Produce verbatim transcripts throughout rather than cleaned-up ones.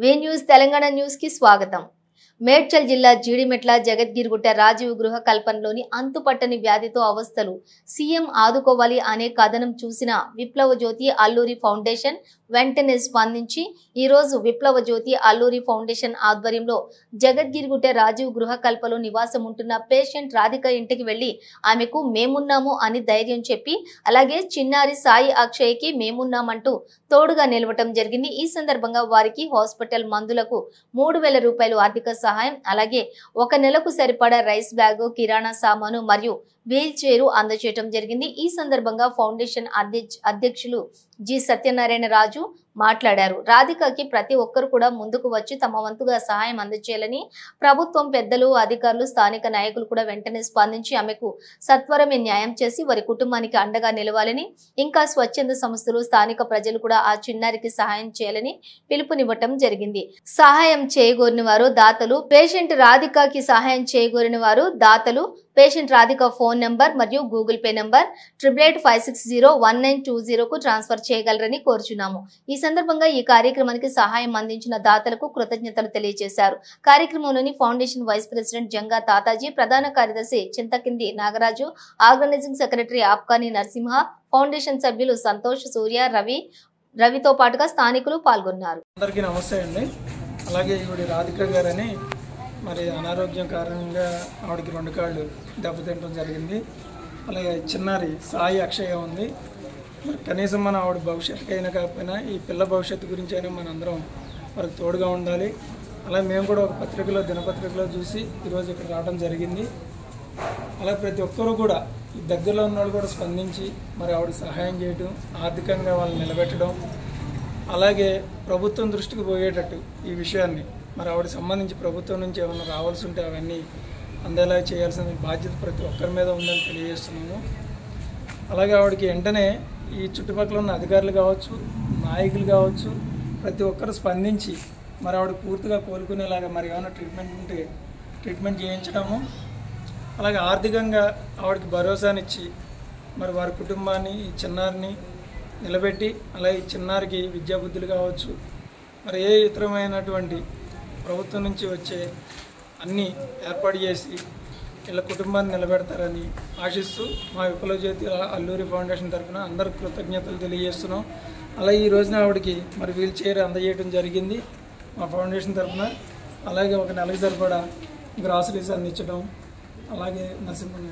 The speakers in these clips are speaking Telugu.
వే న్యూస్ తెలంగాణ న్యూస్ కి స్వాగతం. మేడ్చల్ జిల్లా జీడిమెట్ల జగద్గిరిగుట్ట రాజీవ్ గృహ కల్పనలోని అంతుపట్టని వ్యాధితో అవస్థలు సీఎం ఆదుకోవాలి అనే కథనం చూసిన విప్లవ జ్యోతి అల్లూరి ఫౌండేషన్ వెంటనే స్పందించి ఈ రోజు విప్లవ జ్యోతి అల్లూరి ఫౌండేషన్ ఆధ్వర్యంలో జగద్గిరిగుట్ట రాజీవ్ గృహ కల్పలో నివాసం ఉంటున్న పేషెంట్ రాధిక ఇంటికి వెళ్లి ఆమెకు మేమున్నాము అని ధైర్యం చెప్పి అలాగే చిన్నారి సాయి అక్షయ్కి మేమున్నామంటూ తోడుగా నిలవటం జరిగింది. ఈ సందర్భంగా వారికి హాస్పిటల్ మందులకు మూడు వేల రూపాయలు ఆర్థిక సహాయం అలాగే ఒక నెలకు సరిపడా రైస్ బ్యాగ్ కిరాణా సామాను మరియు వీల్ చైరు అందజేయడం జరిగింది. ఈ సందర్భంగా ఫౌండేషన్ అధ్యక్షులు జి సత్యనారాయణ రాజు మాట్లాడారు. రాధికకి ప్రతి ఒక్కరు కూడా ముందుకు వచ్చి తమ వంతుగా సహాయం అందజేయాలని ప్రభుత్వం పెద్దలు అధికారులు స్థానిక నాయకులు కూడా వెంటనే స్పందించి ఆమెకు సత్వరమే న్యాయం చేసి వారి కుటుంబానికి అండగా నిలవాలని ఇంకా స్వచ్ఛంద సంస్థలు స్థానిక ప్రజలు కూడా ఆ చిన్నారికి సహాయం చేయాలని పిలుపునివ్వటం జరిగింది. సహాయం చేయగోరిన వారు దాతలు పేషెంట్ రాధికకి సహాయం చేయగోరిన వారు దాతలు పేషెంట్ రాధిక ఫోన్ నంబర్ మరియు Google Pay number triple eight five six zero one nine two జీరోకు ట్రాన్స్ఫర్ చేయగలరని కోరుచున్నాము. ఈ సందర్భంగా ఈ కార్యక్రమానికి సహాయం అందించిన దాతలకు కృతజ్ఞతలు తెలియజేశారు. కార్యక్రమంలోని foundation vice president Janga Tataji, ప్రధాన కార్యదర్శి Chintakindi Nagaraju, organising secretary Apkani Narasimha, foundation సభ్యులు సంతోష్, సూర్య, రవి రవితో పాటుగా స్థానికులు పాల్గొన్నారు. అందరికీ నమస్తే అండి. అలాగే ఇవిడి రాధిక గారని మరి అనారోగ్యం కారణంగా ఆవిడకి రెండు కాళ్ళు దెబ్బతింటం జరిగింది. అలాగే చిన్నారి సాయి అక్షయ ఉంది. మరి కనీసం మన ఆవిడ భవిష్యత్తుకి అయినా కాకపోయినా ఈ పిల్ల భవిష్యత్తు గురించి అయినా మన అందరం వారికి తోడుగా ఉండాలి. అలాగే మేము కూడా ఒక పత్రికలో దినపత్రికలో చూసి ఈరోజు ఇక్కడ రావడం జరిగింది. అలా ప్రతి ఒక్కరూ కూడా ఈ దగ్గరలో ఉన్న వాళ్ళు కూడా స్పందించి మరి ఆవిడకి సహాయం చేయడం, ఆర్థికంగా వాళ్ళని నిలబెట్టడం, అలాగే ప్రభుత్వం దృష్టికి పోయేటట్టు ఈ విషయాన్ని మరి ఆవిడకి సంబంధించి ప్రభుత్వం నుంచి ఏమైనా రావాల్సి ఉంటే అవన్నీ అందేలా చేయాల్సిన బాధ్యత ప్రతి ఒక్కరి మీద ఉందని తెలియజేస్తున్నాము. అలాగే ఆవిడకి వెంటనే ఈ చుట్టుపక్కల ఉన్న అధికారులు కావచ్చు, నాయకులు కావచ్చు, ప్రతి ఒక్కరు స్పందించి మరి ఆవిడ పూర్తిగా కోలుకునేలాగా మరి ఏమైనా ట్రీట్మెంట్ ఉంటే ట్రీట్మెంట్ చేయించడము, అలాగే ఆర్థికంగా ఆవిడకి భరోసానిచ్చి మరి వారి కుటుంబాన్ని ఈ చిన్నారిని నిలబెట్టి అలాగే ఈ చిన్నారికి విద్యాబుద్ధులు కావచ్చు మరి ఏ ఇతరమైనటువంటి ప్రభుత్వం నుంచి వచ్చే అన్నీ ఏర్పాటు చేసి వీళ్ళ కుటుంబాన్ని నిలబెడతారని ఆశిస్తూ మా విప్లవ జ్యోతి అల్లూరి ఫౌండేషన్ తరఫున అందరికి కృతజ్ఞతలు తెలియజేస్తున్నాం. అలాగే ఈ రోజున ఆవిడకి మరి వీల్ చైర్ అందజేయడం జరిగింది మా ఫౌండేషన్ తరఫున. అలాగే ఒక నెలకు సరిపడా గ్రాసరీస్ అందించడం, అలాగే నరసింహ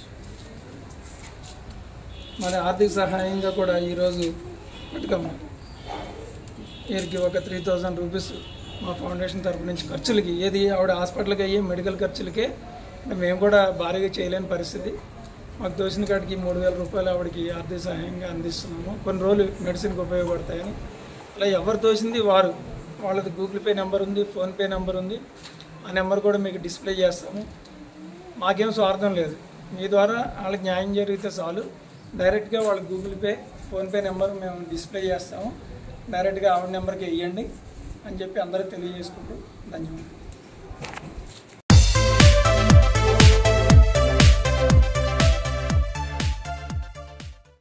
మరి ఆర్థిక సహాయంగా కూడా ఈరోజు పట్టుకమ్మ వీరికి ఒక త్రీ థౌజండ్ రూపీస్ మా ఫౌండేషన్ తరఫు నుంచి ఖర్చులకి, ఏది ఆవిడ హాస్పిటల్కి అయ్యే మెడికల్ ఖర్చులకే మేము కూడా భారీగా చేయలేని పరిస్థితి. మాకు తోచిన కాడికి మూడు వేల రూపాయలు ఆవిడకి ఆర్థిక సహాయంగా అందిస్తున్నాము. కొన్ని రోజులు మెడిసిన్కి ఉపయోగపడతాయని. అలా ఎవరు తోచింది వారు, వాళ్ళది గూగుల్ పే నెంబర్ ఉంది, ఫోన్పే నెంబర్ ఉంది. ఆ నెంబర్ కూడా మీకు డిస్ప్లే చేస్తాము. మాకేం స్వార్థం లేదు. మీ ద్వారా వాళ్ళకి న్యాయం జరిగితే చాలు. డైరెక్ట్గా వాళ్ళ గూగుల్ పే ఫోన్పే నెంబర్ మేము డిస్ప్లే చేస్తాము. డైరెక్ట్గా ఆవిడ నెంబర్కి వేయండి అని చెప్పి అందరూ తెలియజేసుకుంటూ ధన్యవాదాలు.